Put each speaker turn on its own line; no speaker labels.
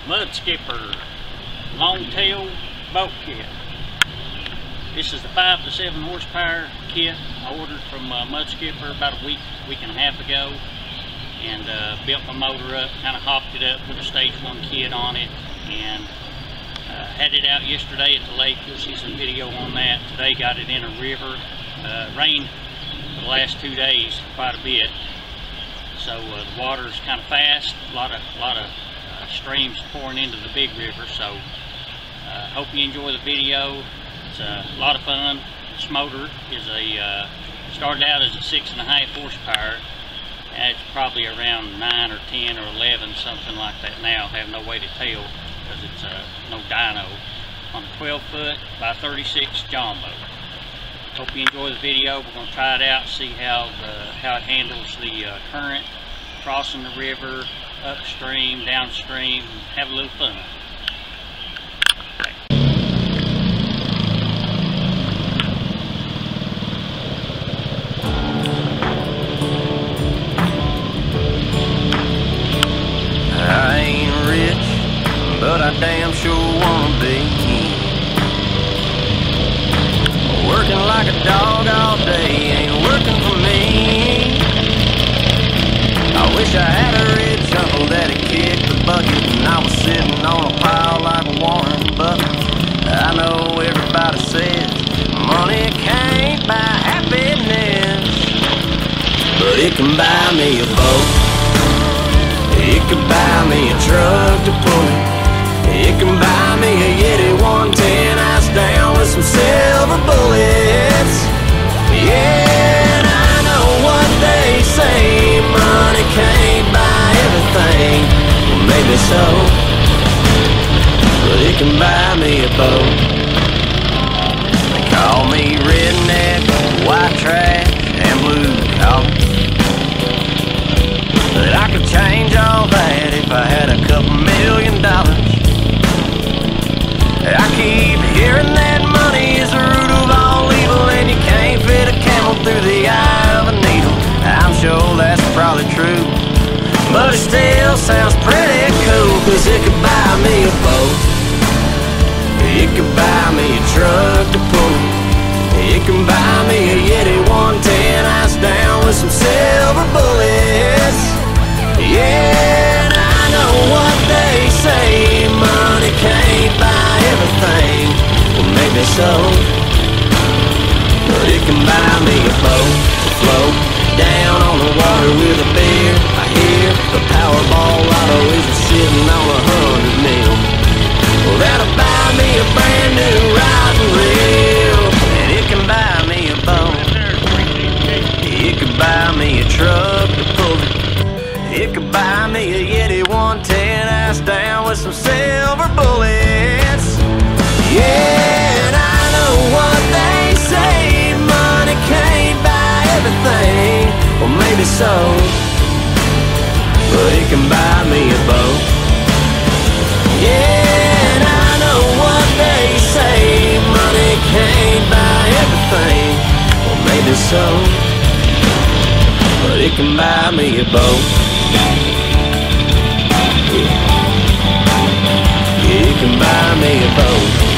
Mud Skipper long tail boat kit. This is the 5 to 7 horsepower kit I ordered from Mud Skipper about a week and a half ago, and built my motor up, kind of hopped it up, put a stage 1 kit on it, and had it out yesterday at the lake. You'll see some video on that. Today got it in a river. Rained for the last 2 days quite a bit, so the water's kind of fast. A lot of streams pouring into the big river. So hope you enjoy the video. It's a lot of fun. This motor is started out as a 6.5 horsepower, and it's probably around 9 or 10 or 11, something like that now. I have no way to tell because it's no dyno, on a 12-foot by 36 John boat. Hope you enjoy the video. We're going to try it out, see how it handles the current, crossing the river, upstream, downstream, have a little fun.
I ain't rich, but I damn sure wanna be. Working like a dog all day ain't working for me. I wish I had a rich uncle that'd kick the bucket and I was sitting on a pile like a Warren Buffett. I know everybody says money can't buy happiness, but it can buy me a boat. It can buy me a truck to pull it. It can buy me a Yeti 110 ice down with some silver bullets. Yeah, and I know what they say, money can't buy everything. Well, maybe so, but it can buy me a boat. They call me redneck, white trash, and blue collar, but I could change all that if I had a couple $1 million. I keep hearing that money is the root of all evil, and you can't fit a camel through the eye of a needle. I'm sure that's probably true, but it still sounds pretty cool, cause it could buy me a boat. It could buy me a truck to pull it. It can buy me a Yeti 110 ice down with some silver bullets. Yeah, and I know what they say, money can't buy everything. Well, maybe so, but it can buy me a boat to float down on the water with a beer. I hear the Powerball lotto is sitting on 100 mil. Well, that'll buy me a brand new rod and reel, and it can buy me a boat. It could buy me a truck to pull it. It could buy me a Yeti 110 ice down with some silver bullets. Yeah, and I know what they say, money can't buy everything. Well, maybe so, but it can buy me a boat. Yeah, and I know what they say, money can't buy everything. Well, maybe so, but it can buy me a boat. Yeah, it can buy me a boat.